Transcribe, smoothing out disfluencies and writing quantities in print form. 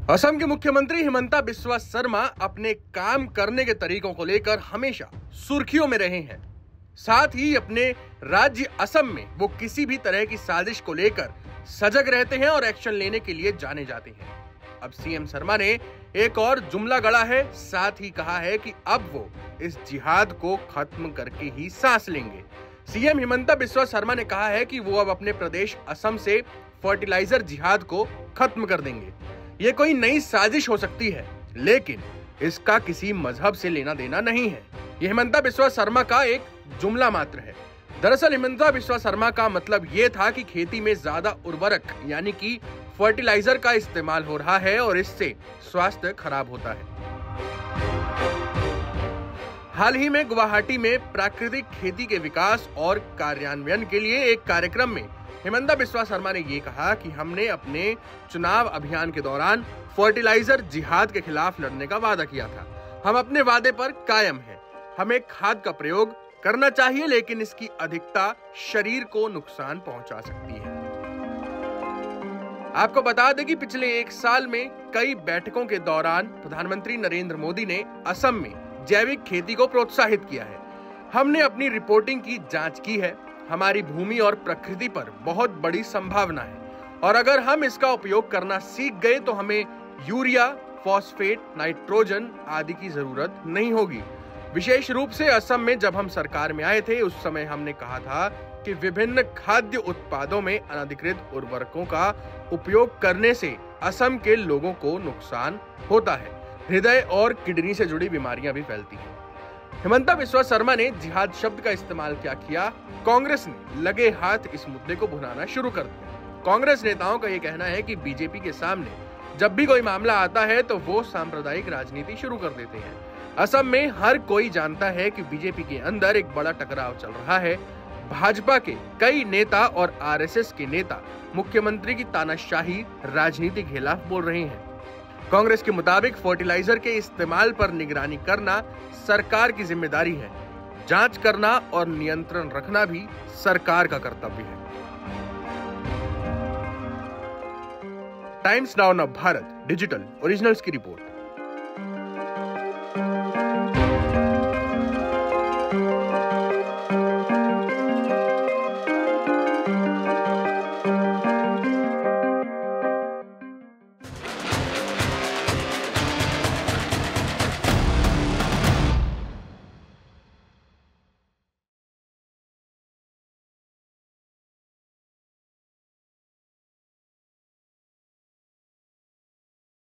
असम के मुख्यमंत्री हिमंता बिस्वा शर्मा अपने काम करने के तरीकों को लेकर हमेशा सुर्खियों में रहे हैं। साथ ही अपने राज्य असम में वो किसी भी तरह की साजिश को लेकर सजग रहते हैं और एक्शन लेने के लिए जाने जाते हैं। अब सीएम शर्मा ने एक और जुमला गढ़ा है, साथ ही कहा है कि अब वो इस जिहाद को खत्म करके ही सांस लेंगे। सीएम हिमंता बिस्वा शर्मा ने कहा है कि वो अब अपने प्रदेश असम से फर्टिलाइजर जिहाद को खत्म कर देंगे। ये कोई नई साजिश हो सकती है, लेकिन इसका किसी मजहब से लेना देना नहीं है। ये हिमंता बिस्वा शर्मा का एक जुमला मात्र है। दरअसल हिमंता बिस्वा शर्मा का मतलब ये था कि खेती में ज्यादा उर्वरक यानी कि फर्टिलाइजर का इस्तेमाल हो रहा है और इससे स्वास्थ्य खराब होता है। हाल ही में गुवाहाटी में प्राकृतिक खेती के विकास और कार्यान्वयन के लिए एक कार्यक्रम में हिमंता बिस्वा शर्मा ने ये कहा कि हमने अपने चुनाव अभियान के दौरान फर्टिलाइजर जिहाद के खिलाफ लड़ने का वादा किया था। हम अपने वादे पर कायम हैं। हमें खाद का प्रयोग करना चाहिए, लेकिन इसकी अधिकता शरीर को नुकसान पहुंचा सकती है। आपको बता दें कि पिछले एक साल में कई बैठकों के दौरान प्रधानमंत्री नरेंद्र मोदी ने असम में जैविक खेती को प्रोत्साहित किया है। हमने अपनी रिपोर्टिंग की जांच की है। हमारी भूमि और प्रकृति पर बहुत बड़ी संभावना है और अगर हम इसका उपयोग करना सीख गए तो हमें यूरिया, फॉस्फेट, नाइट्रोजन आदि की जरूरत नहीं होगी। विशेष रूप से असम में जब हम सरकार में आए थे, उस समय हमने कहा था कि विभिन्न खाद्य उत्पादों में अनधिकृत उर्वरकों का उपयोग करने से असम के लोगों को नुकसान होता है। हृदय और किडनी से जुड़ी बीमारियां भी फैलती हैं। हिमंता बिस्वा शर्मा ने जिहाद शब्द का इस्तेमाल क्या किया? कांग्रेस ने लगे हाथ इस मुद्दे को भुनाना शुरू कर दिया। कांग्रेस नेताओं का यह कहना है कि बीजेपी के सामने जब भी कोई मामला आता है तो वो सांप्रदायिक राजनीति शुरू कर देते हैं। असम में हर कोई जानता है कि बीजेपी के अंदर एक बड़ा टकराव चल रहा है। भाजपा के कई नेता और आरएसएस के नेता मुख्यमंत्री की तानाशाही राजनीति के खिलाफ बोल रहे हैं। कांग्रेस के मुताबिक फर्टिलाइजर के इस्तेमाल पर निगरानी करना सरकार की जिम्मेदारी है। जांच करना और नियंत्रण रखना भी सरकार का कर्तव्य है। Times Now Bharat digital originals की रिपोर्ट।